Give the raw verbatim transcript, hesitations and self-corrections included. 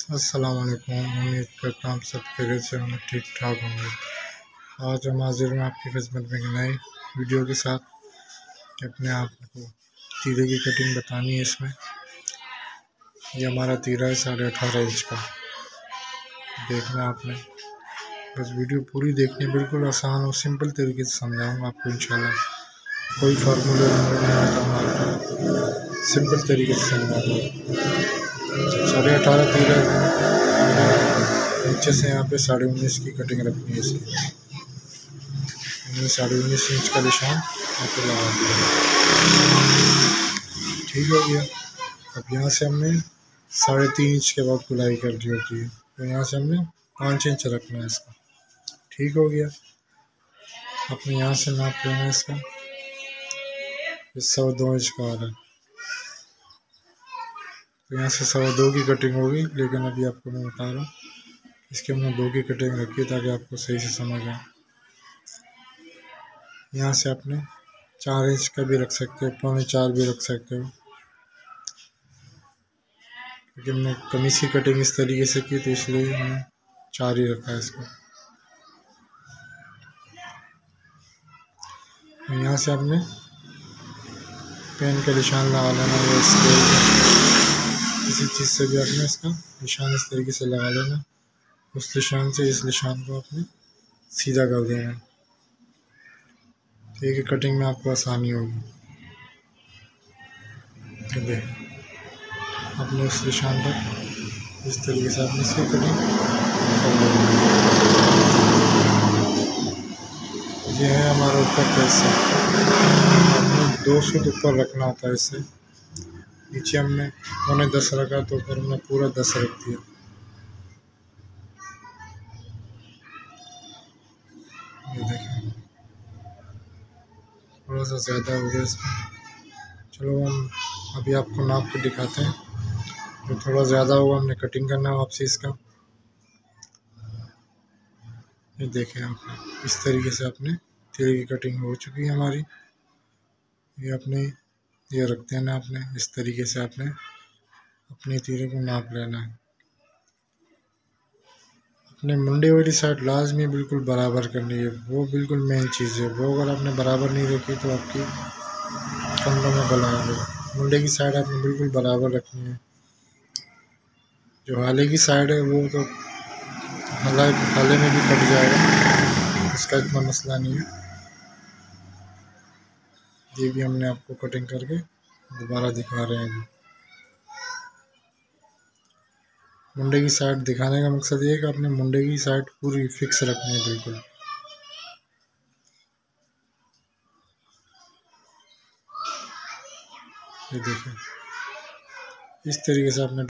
अस्सलाम वालेकुम। उम्मीद करता हूँ सब खैरियत से होंगे, ठीक ठाक होंगे। आज हम हाजिर में आपकी खिदमत में एक नई वीडियो के साथ। अपने आपको तीरे की कटिंग बतानी है। इसमें ये हमारा तीरा है साढ़े अठारह इंच का। देखना आपने, बस वीडियो पूरी देखनी, बिल्कुल आसान और सिंपल तरीके से समझाऊंगा आपको इंशाल्लाह। कोई फार्मूला नहीं आता, सिंपल तरीके से समझाऊंगा। साढ़े अठारह तीरा नीचे से यहाँ पे साढ़े उन्नीस की कटिंग रखनी है इसकी। हमने साढ़े उन्नीस इंच का निशान यहाँ पे लगा दिया, ठीक हो गया। अब यहाँ से हमने साढ़े तीन इंच के बाद गुलाई कर दी होती है, तो यहाँ से हमने पाँच इंच रखना है इसका, ठीक हो गया। अपने यहाँ से नाप लेना है इसका, इस सवा दो इंच का आ रहा है, तो यहाँ से सवा दो की कटिंग होगी। लेकिन अभी आपको मैं बता रहा हूँ, इसके हमने दो की कटिंग रखी है ताकि आपको सही से समझ आए। यहाँ से आपने चार इंच का भी रख सकते हो, पौने चार भी रख सकते हो, क्योंकि हमने कमीज की कटिंग इस तरीके से की तो इसलिए हमने चार ही रखा है इसको। यहाँ से आपने पेन का निशान लगा लेना या स्केल किसी चीज़ से भी आपने इसका निशान इस तरीके से लगा लेना। उस निशान से इस निशान को आपने सीधा कर देना, ठीक है। कटिंग में आपको आसानी होगी। देखिए अपने उस निशान पर इस तरीके से आपने इसकी कटिंग कर लेनी। ये है हमारा ऊपर का हिस्सा, हमने दो सूट ऊपर रखना होता है इससे। नीचे हमने पौने दस रखा तो ऊपर हमने पूरा दस रख दिया। ये देखें थोड़ा सा ज़्यादा हो गया इसमें। चलो हम अभी आपको नाप के दिखाते हैं। तो थोड़ा ज़्यादा होगा, हमने कटिंग करना है वापसी इसका। ये देखें आपने इस तरीके से अपने तीरे की कटिंग हो चुकी है हमारी। ये अपने ये रखते हैं ना, आपने इस तरीके से आपने अपने तीरे को नाप लेना है। अपने मुंडे वाली साइड लाजमी बिल्कुल बराबर करनी है, वो बिल्कुल मेन चीज़ है। वो अगर आपने बराबर नहीं रखी तो आपकी कंधों में गला आएगा। मुंडे की साइड आपने बिल्कुल बराबर रखनी है। जो हाले की साइड है वो तो हाला हाले में भी कट जाएगा, इसका इतना मसला नहीं है। ये भी हमने आपको कटिंग करके दोबारा दिखा रहे हैं। मुंडे की साइड दिखाने का मकसद ये है कि आपने मुंडे की साइड पूरी फिक्स रखनी है बिल्कुल। ये देखिए इस तरीके से आपने